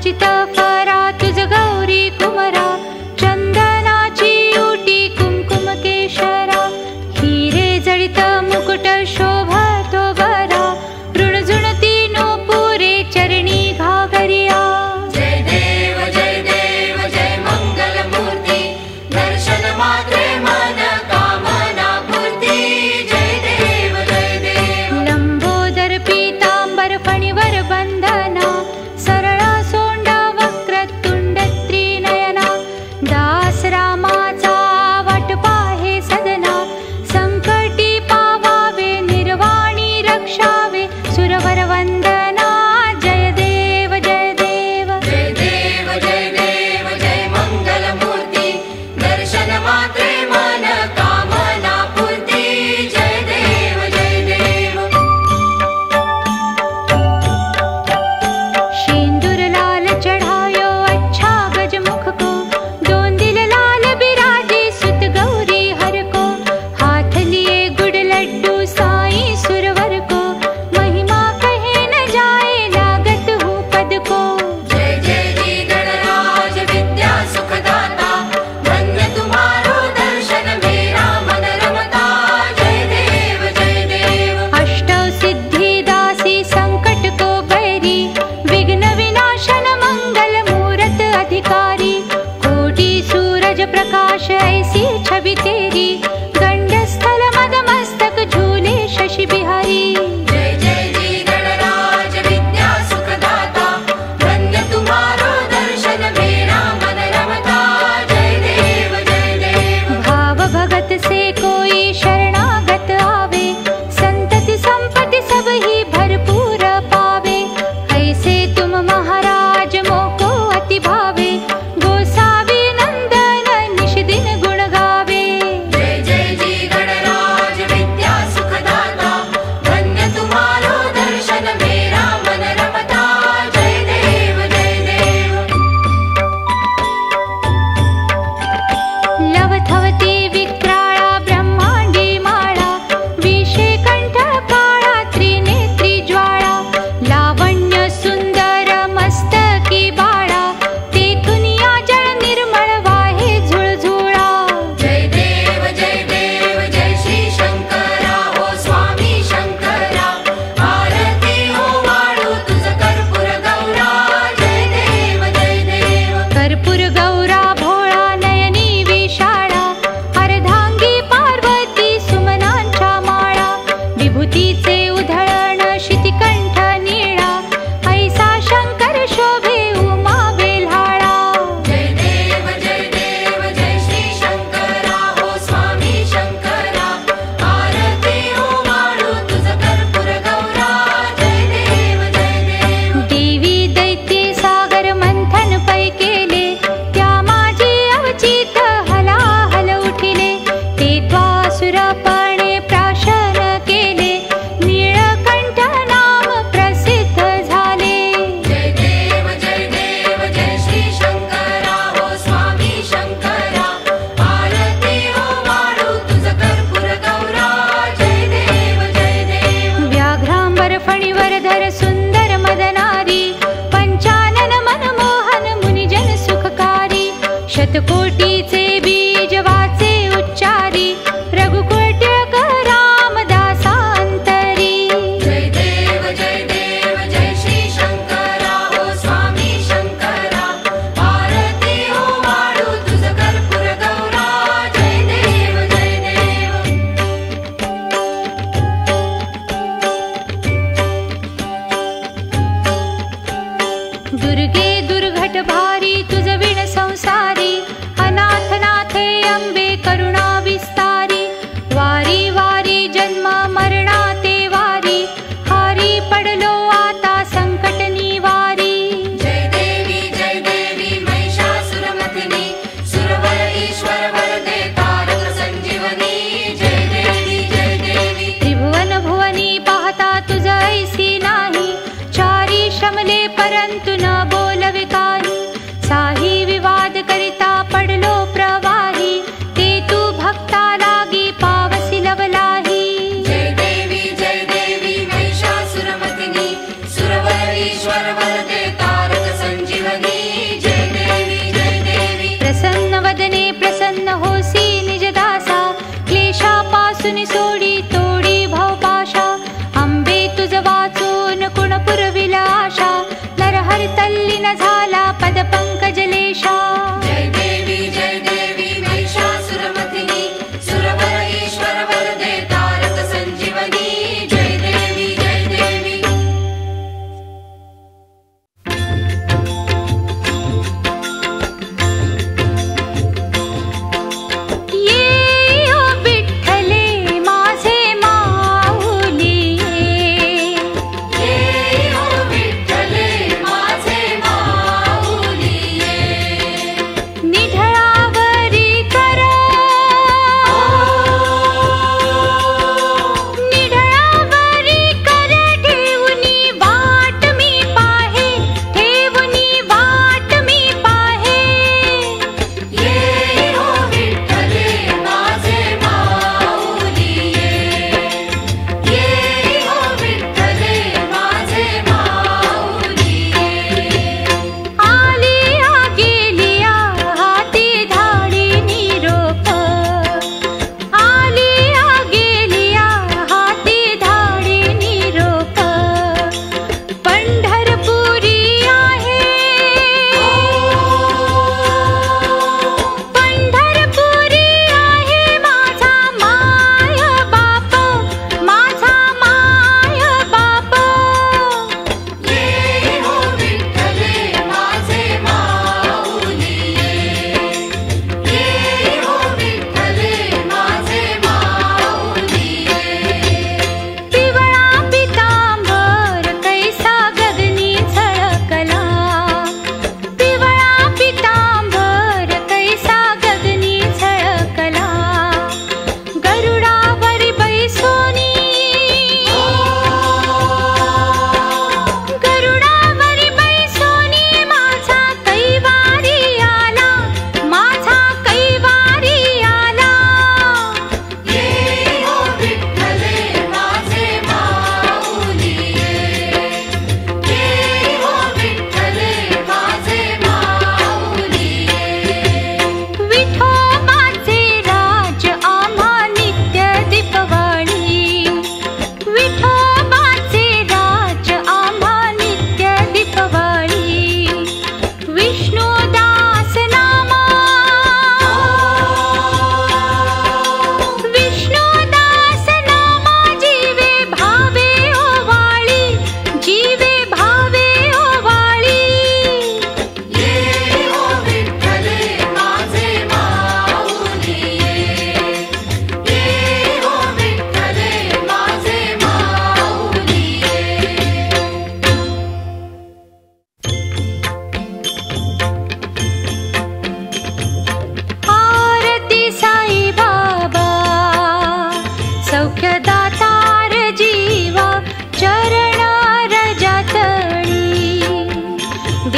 अर्चित फरा तुझ गौरी कुमरा, चंदनाची उटी कुमकुम केशरा, हिरे जळित मुकुट शोभतो बरा, ऋणझुणती नूपुरे चरणी घागरिया. जय देव जय मंगल मूर्ती, दर्शन मात्रे मन कामना पूर्ती. जय देव लंबोदर पीतांबर फणीवर बंधना, सरळ सोंड वक्रतुंड त्रिनयना, दास रामाचा वाट पाहे सदना, संकटी पावावे निर्वाणी रक्षावे सुरवर वंदना. जय देव जय देव जय मंगल मूर्ती, दर्शन मात्रे मन कामना पूर्ती. जय देव सिंदूर लाल चढ़ायो अच्छा गजमुख को, दोन दिल लाल बिराजे सुत गौरी हर को, हाथ लिए गुड़ लड्डू साईं सुरवर को, महिमा कहे न जाए लागत हूँ पद को. जय जी गणराज विद्या सुखदाता, धन्य तुम्हारो दर्शन मेरा मन रमता. जय देव अष्ट सिद्धि दासी संकट को बैरी, विघ्न विनाशन मंगल मूरत अधिकारी, कोटि सूरज प्रकाश ऐसी छवि तेरी, गंड स्थल मद मस्तक झूले शशि बिहारी. जय जी गणराज विद्या सुखदाता, धन्य तुम्हारो दर्शन मेरा मन रमता. जय देव भाव भगत से कोई शरणागत आवे, संतति संपत्ति सब ही भरपूर पावे, ऐसे तुम महाराज मोको अति भावे, गोसावी नंदन निश दिन गुण गावे. जय जी गणराज विद्या सुखदाता, धन्य तुम्हारो दर्शन मेरा मन रमता. जय देव लवथवती विक्राळा ब्रह्मांडी माळा, विषे कंठ काळा त्रिनेत्री ज्वाळा, लावण्य सुंदर मस्तकी बाळा, तेथुनिया जळ निर्मळ वाहे झुळझुळा. जय देव जय श्री शंकरा हो स्वामी शंकरा, आरती हो वाळू तुझ कर्पूर गौरा. जय देव कर्पूर गौरा भोळा नयनी विशाळा, अर्धांगी पार्वती सुमनांच्या माळा, विभूतीचे उधळण शितिकंठ निळा, ऐसा शंकर शोभे उमा बेल्हाळा. जय देव जय श्री शंकरा हो स्वामी शंकरा, आरती हो वाळू तुझ कर्पूर गौरा. जय देव देवी दैत्ये सागर मंथन पै केले, त्या माझी अवचित हलाहल उठिले, ते त्वासुरपणे प्राशन केले, नीळकंठ नाम प्रसिद्ध झाले. जय देव जय श्री शंकरा हो स्वामी शंकरा, आरती हो वाळू तुझ कर्पूर गौरा. जय देव व्याघ्रांबर फणीवर धर सुंदर मदनारी, पंचानन मनमोहन मुनिजन सुखकारी, शतकोटीचे बीज वाचे उच्चारी, रघुकोट्यक रामदासांतरी. जय देव जय श्री शंकरा हो स्वामी शंकरा, आरती हो वाळू तुझ कर्पूर गौरा. जय देव दुर्गे दुर्घट भारी तुझ विण संसारी, अनाथ नाथे अंबे करुणा विस्तारी, वारी वारी जन्म मरणा ते वारी, हारी पडलो आता संकट निवारी. जय देवी महिषासुरमर्दिनी, सुरवर ईश्वर वरदे तारक संजीवनी. जय देवी त्रिभुवन भुवनी पाहता तुझ ऐसी नाही, चारी श्रमले परंतु न बोलवे काही, साही विवाद करिता पडलो प्रवाही, ते तू भक्ता लागी पावसी लवलाही. जय देवी महिषासुरमर्दिनी, सुरवर ईश्वर वरदे तारक संजीवनी.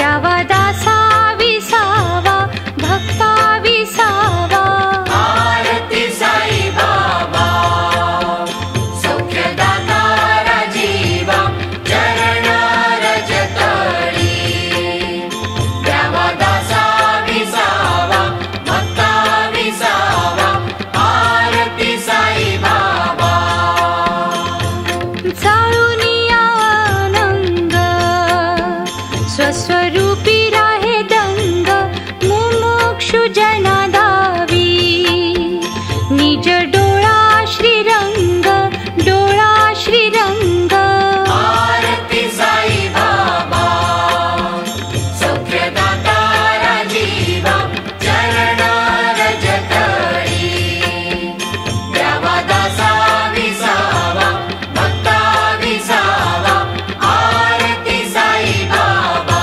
द्यावा दासा विसावा भक्ता विसावा आरती साई बाबा सौख्यदाता राजीवा चरण रजतळी द्यावा दासा विसावा भक्ता विसावा आरती साई बाबा जाळूनी आनंद स्वस्वरूपी राहे दंग मुमुक्षु जना दावी निज डोळा श्रीरंग डोळा श्रीरंग आरती साई बाबा सौख्यदाता राजीवा चरण रजतळी द्यावा दासा विसावा भक्ता विसावा आरती साई बाबा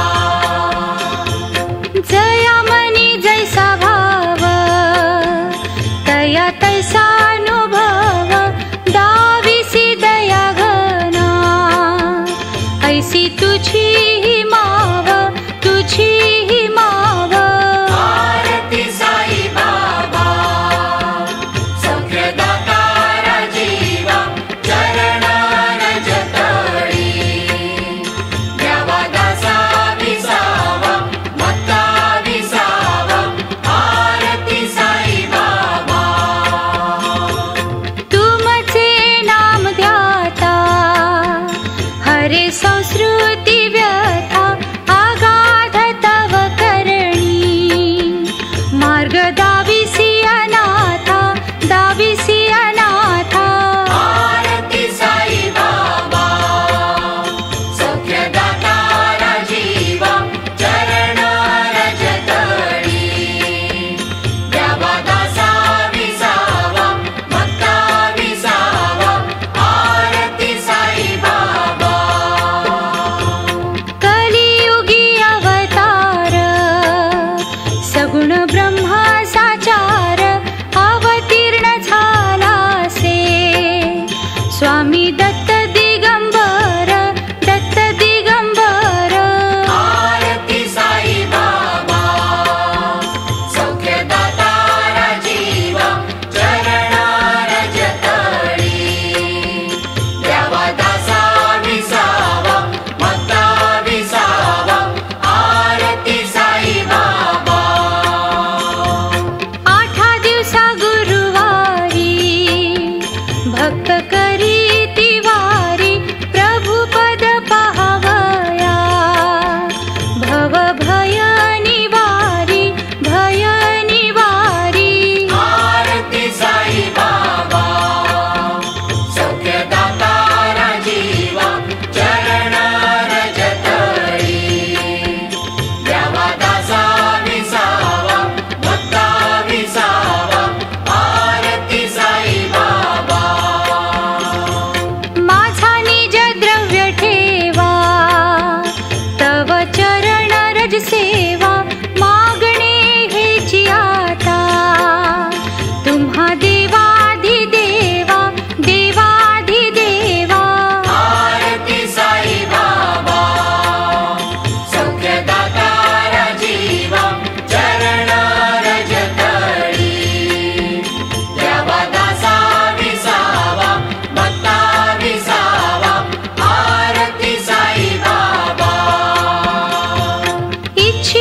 जया मनी जैसा भाव तया तैसा अनुभव दाविसी दया घना ऐसी तुझी ही माव तुझी ही माव आरती साई बाबा सौख्यदाता राजीवा चरण रजतळी द्यावा दासा विसावा भक्ता विसावा आरती साई बाबा तुमचे नाम ध्याता हरे संस्कृती व्यथा आगाध तव करणी मार्ग दाविसी अनाथा दाविसी अनाथा आरती साई बाबा सौख्यदाता राजीवा चरण रजतळी द्यावा दासा विसावा भक्ता विसावा आरती साई बाबा कलियुगी अवतार सगुण ब्रह्मा साचार अवतीर्ण झालासे स्वामी दत्त दिगंबर दत्त दिगंबर आरती साई बाबा सौख्यदाता राजीवा चरण रजतळी द्यावा दासा विसावा भक्ता विसावा आरती साई बाबा आठा दिवसा गुरुवारी भक्त करी तिवारी प्रभु पद पाहावया भव भय निवारी भय निवारी आरती साई बाबा सौख्यदाता राजीवा चरण रजतळी द्यावा दासा विसावा भक्ता विसावा आरती साई बाबा माझा निज द्रव्य ठेवा तव चरण रज सेवा मागणे हेची आता तुम्हा देवाधिदेवा देवाधिदेवा आरती साई बाबा सौख्यदाता राजीवा चरण रजतळी द्यावा दासा विसावा भक्ता विसावा आरती साई बाबा इच्छ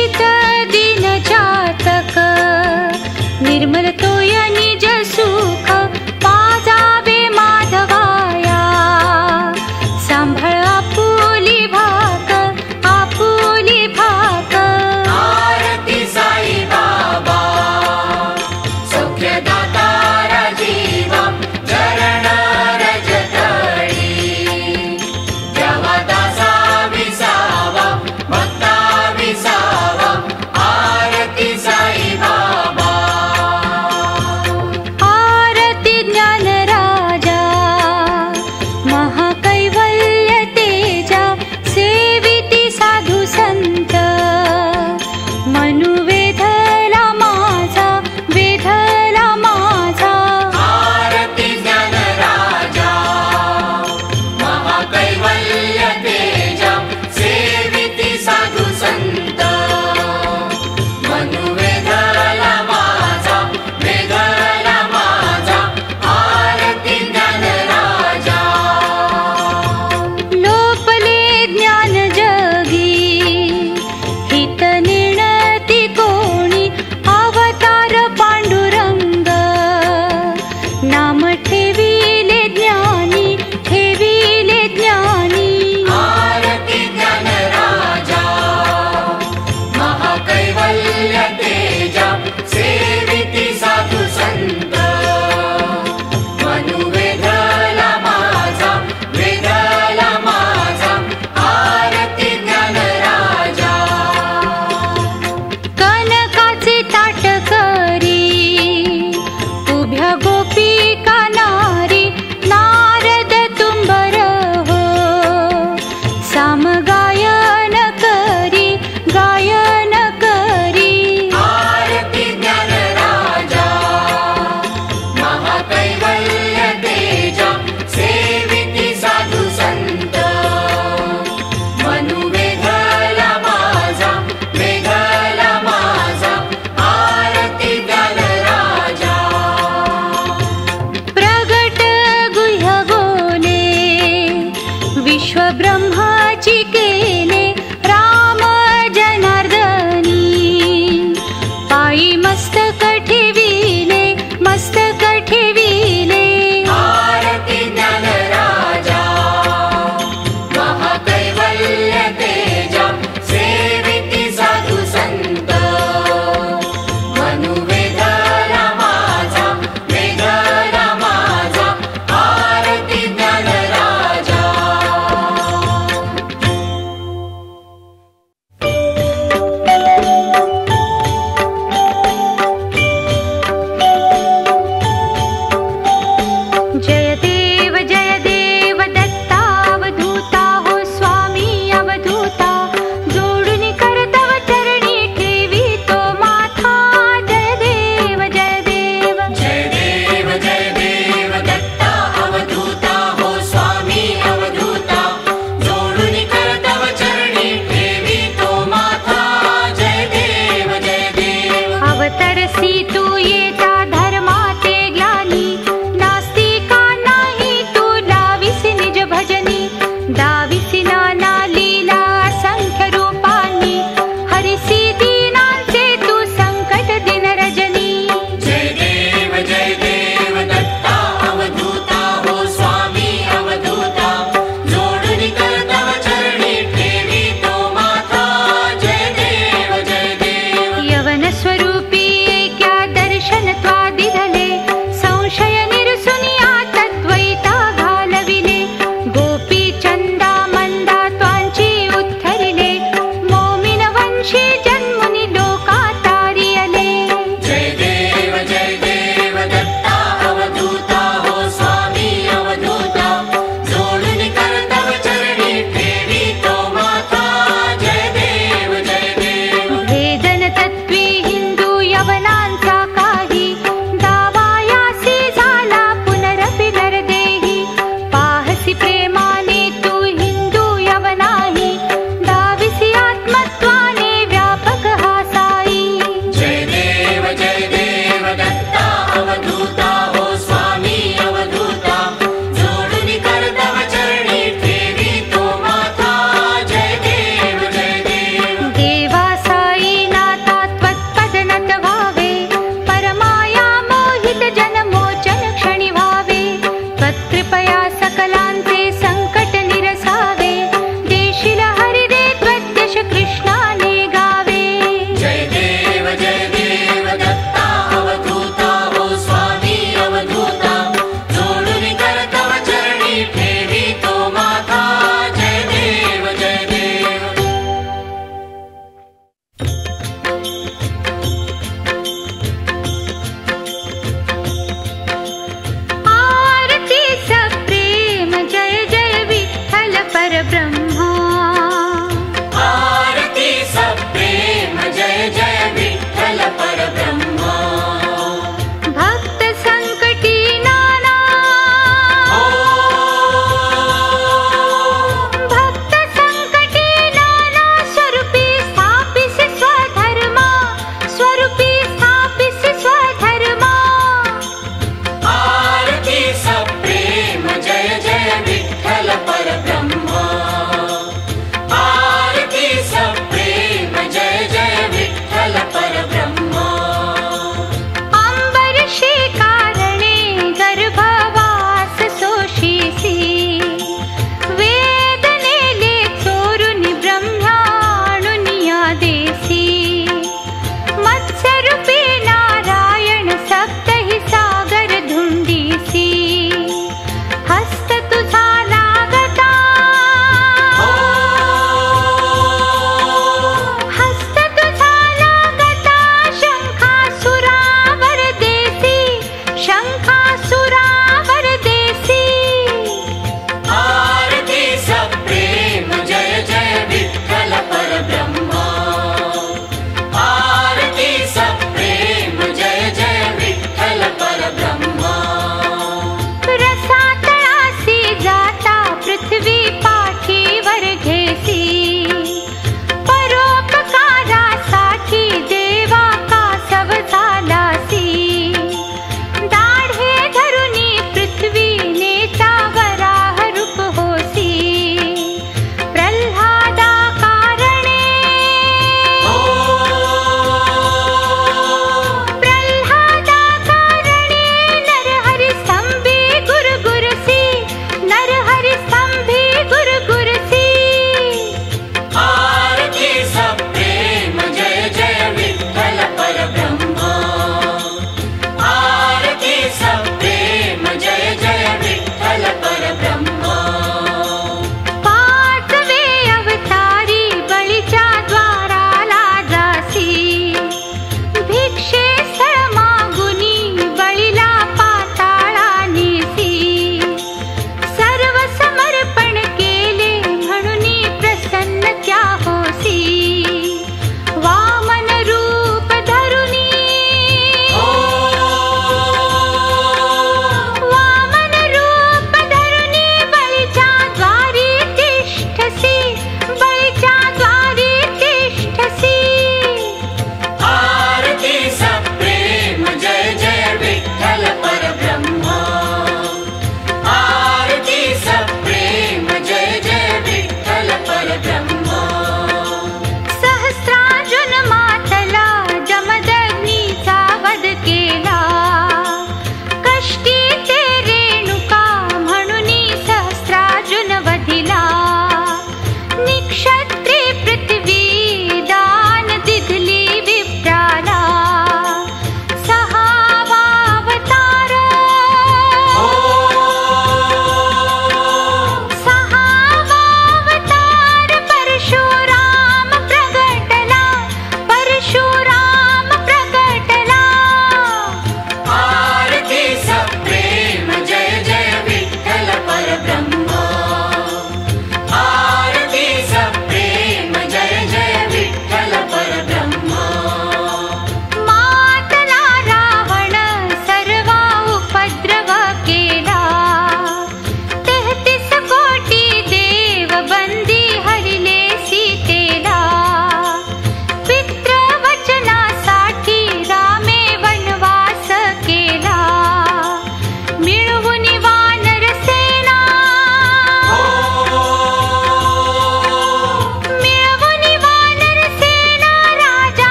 तरसी तू येता धर्माते ग्लानी, नास्तिका नाही तू लाविसी निज भजनी, दाविसी नाना लीला असंख्य रूपानी, हरिसी दीनांचे तू संकट दिन रजनी. जय देव दत्ता अवधूता हो स्वामी अवधूता, जोडणी कर तव चरणी ठेवी तो माथा. जय देव यवन स्वरूपी क्या दर्शन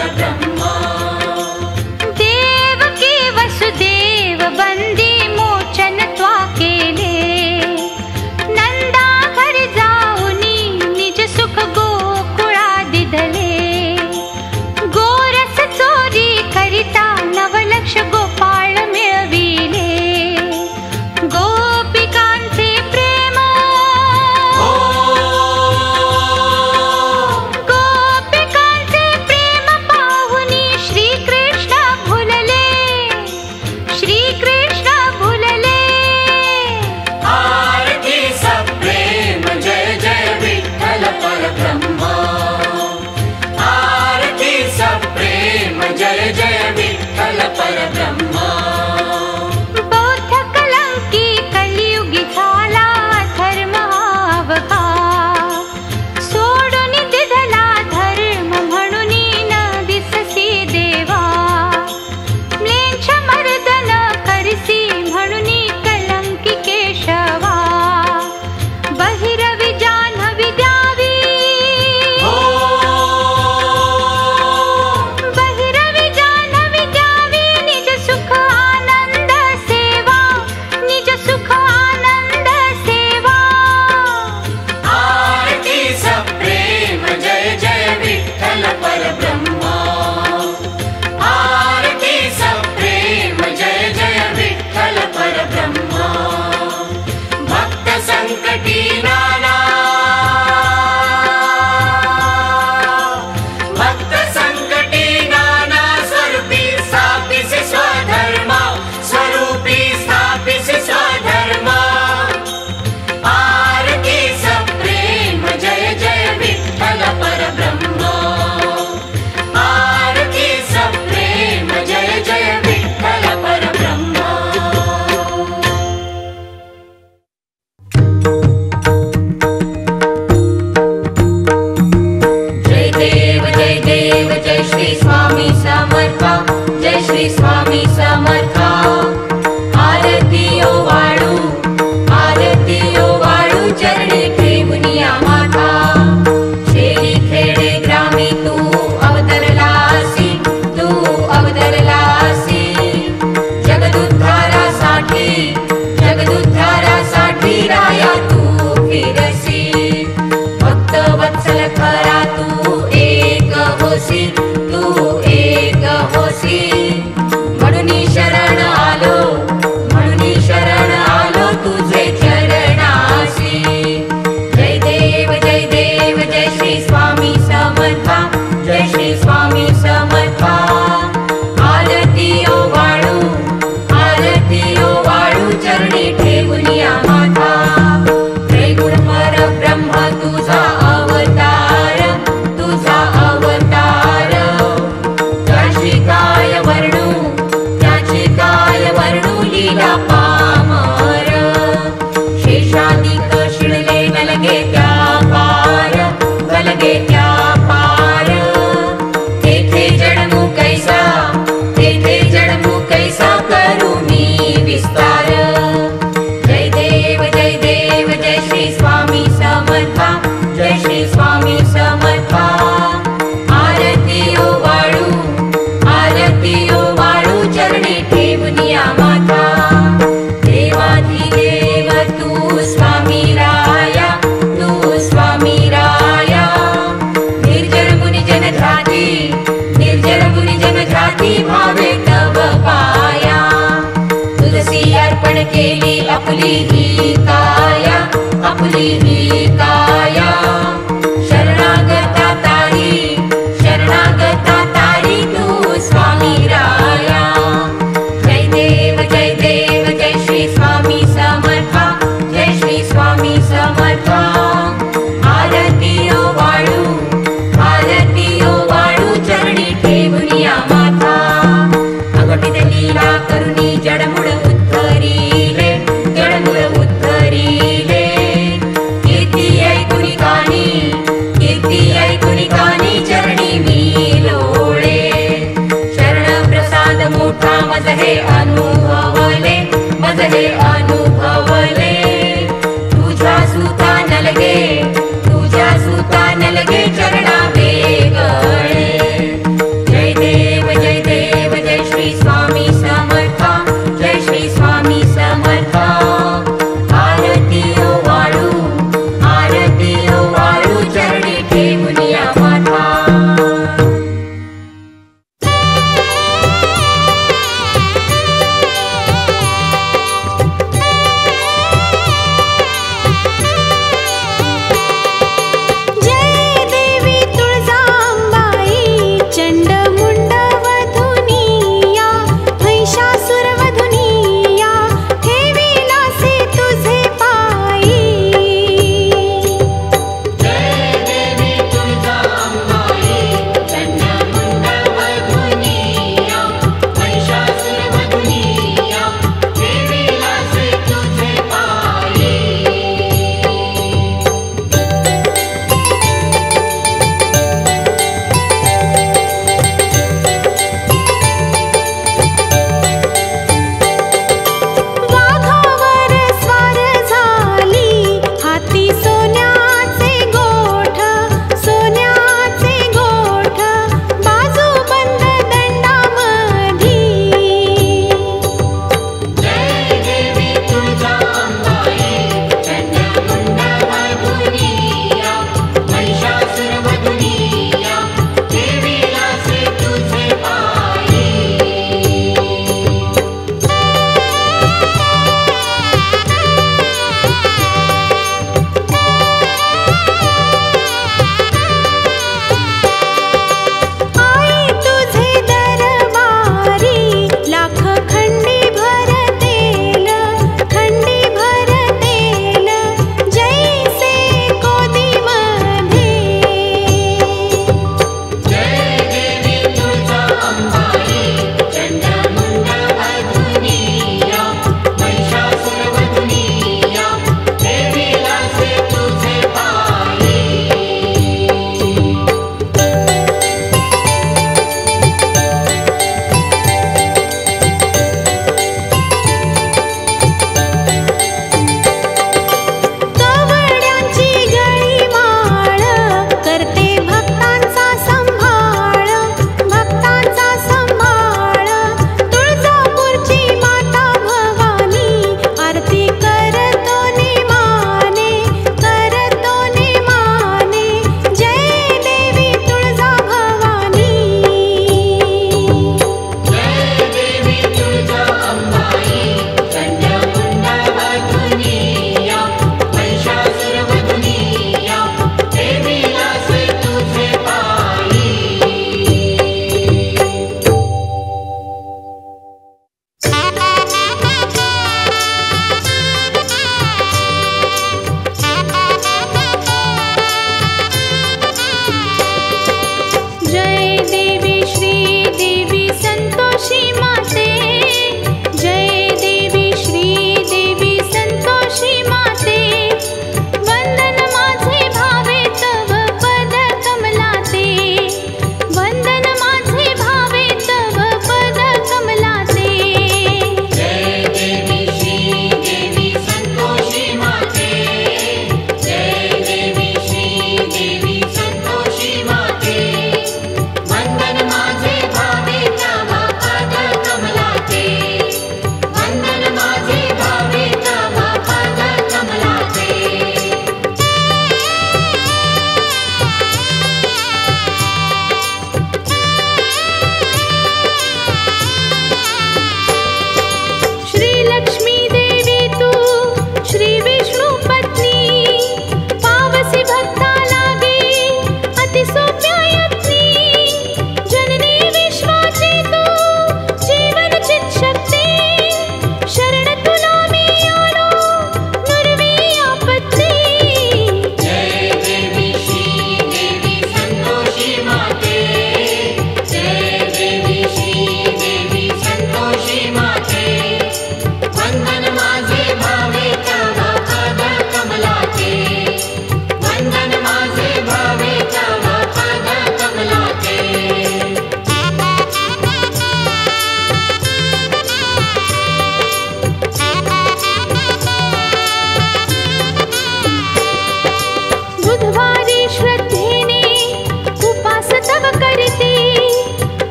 परब्रह्मा देवकी वसुदेव बंदी मोचन त्वा केले नंदा घरी जाऊनी निज सुख गोकुळा दिदले गोरस चोरी करिता नवलक्ष गोपाळ मिळविले गोपिकांचे प्रेम गोपिकांचे प्रेम पाहुनी श्रीकृष्ण भुलले श्रीकृष्ण भुलले आरती सप्रेम जय जय विठ्ठल परब्रह्मा आरती सप्रेम जय जय विठ्ठल परब्रह्मा बौद्ध कलंकी कलियुगी झाला धर्म अवघा सोडून दिधला धर्म म्हणून न दिससी देवा म्लेच्छ मर्दन करसी म्हणून कलंकी केशवा बहिरवी जान्हवी द्यावी बहिरवी जान्हवी द्यावी निज सुख आनंद सेवा निज सुख आनंद सेवा आरती सप्रेम जय जय विठ्ठल परब्रह्मा आरती सप्रेम जय जय विठ्ठल परब्रह्मा भक्त संकटी नाना भक्त संकटी नाना स्वरूपी स्थापिसी स्वधर्मा स्वरूपी स्थापिसी स्वधर्मा आरती सप्रेम जय जय विठ्ठल परब्रह्मा आरती सप्रेम जय जय विठ्ठल परब्रह्मा जय देव जय श्री स्वामी समर्था जय श्री स्वामी समर्था आरती ओ वाळू चरणी ठेवूनिया माथा शेरी खेडे ग्रामी तू अवतरलासी जगदुद्धारासाठी राया तू फिरसी भक्त वत्सल खरा तू एक होसी म्हणून शरण आलो तुझे चरणासी जय देव जय श्री स्वामी समर्था जय श्री स्वामी समर्था आरती ओ वाळू चरणी ठेवूनिया माथा जय गुरु परब्रह्म तुझा अवतार त्याची काय वर्णू लीला पामर शेषाधिक शिळले नलगे त्या पार तेथे जडमू कैसा करू मी विस्तार जय देव जय श्री स्वामी समर्था जय श्री स्वामी समर्था आरती ओ वाळू चरणी ठेवूनिया माथा देवाधिदेव तू स्वामी राया निर्जर मुनि जन ध्याती भावे तव पाया तुलसी अर्पण केली आपली ही काया शरणागता तारी तू स्वामी राया जय देव जय श्री स्वामी समर्था जय श्री स्वामी समर्था आरती ओ वाळू चरणी ठेवूनिया माथा अगटित लीला करुणी जडमुळ उद्धरिले कीर्ती ऐकुनी गाणी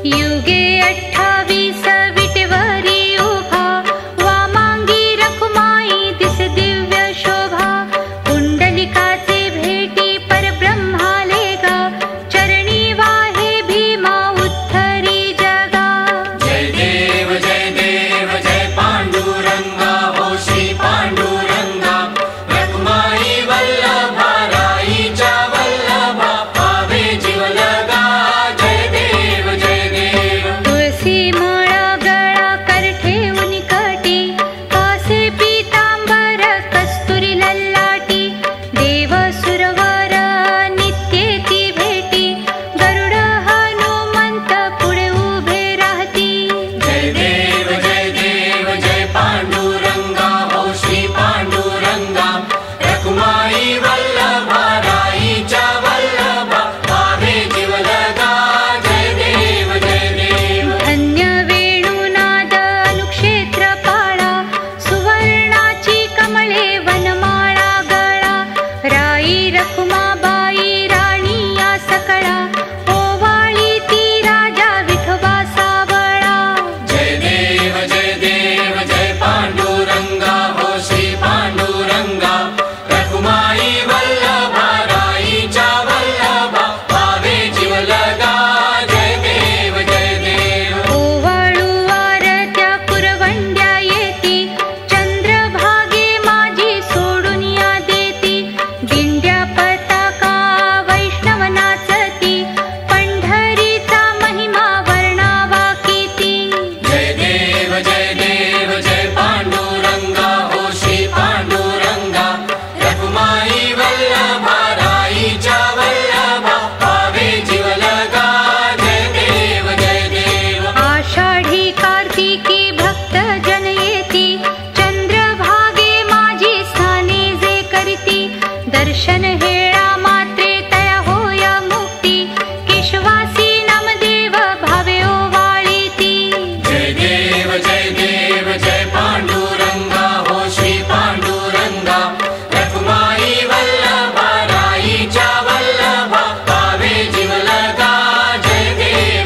युगे 28 विटेवरी उभा, वामांगी रखुमाई दिस दिव्य शोभा. कुंडलिकाचे भेटी परब्रह्माले गा, चरणी वाहे भीमा उत्तरी जगा. जय देव जय पांडुरंगा, हो श्री पांडुरंगा. रखुमाई वल्लभा, राईच्या वल्लभा, पावे जीव लगा. जय देव तुळसी माळा गळा कर ठेवून कटी, कासे पीतांबर कस्तुरी लल्लाटी. देव सुरवर नित्येती भेटी, गरुड हनुमंत पुढे उभे राहती. जय देव जय पांडुरंगा, हो श्री पांडुरंगा. रखुमाई वल्लभा, राईच्या वल्लभा, पावे जीव लगा. जय देव धन्य वेणुनाद अनुक्षेत्र पाळा, सुवर्णाची कमळे वनमाळा गळा. राई रखुमाबाई राणी या सकळा, ओवाळी ती राजा विठोबा सावळा. जय देव जय पांडुरंगा, हो श्री पांडुरंगा. रखुमाई वल्लभा, राईच्या वल्लभा, पावे जीव लगा. जय देव ओवाळू आरत्या कुरवंड्या येती, चंद्रभागे माझी सोडून या देती. दिंड्या पताका वैष्णव नाचती, पंढरीचा महिमा वर्णावा किती. जय देव जय पांडुरंगा, हो श्री पांडुरंगा. रखुमाई वल्लभा, राईच्या वल्लभा, पावे जीव लगा. जय देव आषाढी कार्तिकी भक्त जन येती, चंद्रभागे माझी स्नाने जे करती. दर्शन हेळा मात्रे तया होया मुक्ती, केशवासी नामदेव भावे ओवाळीती. जय देव जय पांडुरंगा, हो श्री पांडुरंगा. रखुमाई वल्लभा, राईच्या वल्लभा, पावे जीव लगा. जय देव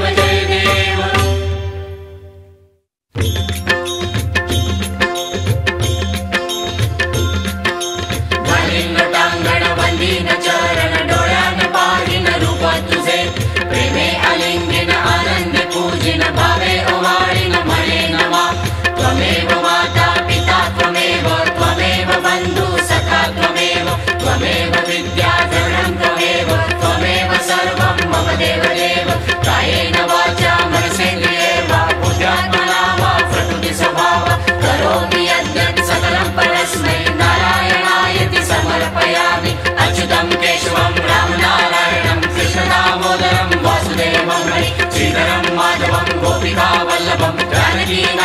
घालीन टांगण वंदीन चरण, डोळ्यान पाहिन रूप तुझे. प्रेमे अलिंगिन आनंदी पूजिन, भावे ओवाळीन म्हणे नमा. त्वमेव माता पिता त्वमेव, त्वमेव बंधु सखा त्वमेव. त्वमेव विद्या द्रविणं त्वमेव, त्वमेव सर्वं मम देवदेव. कायेन वाचा मनसेन्द्रिये वा, बुद्ध्यात्मना वा प्रकृति स्वभाव. करोमि यद्यत् सकलं परस्मै नारायणायति समर्पयामि. अच्युतं केशवं रामनारायणं, कृष्णदामोदरं वासुदेवं हरि. श्रीधरं माधवं गोपिका वल्लभं, जानकी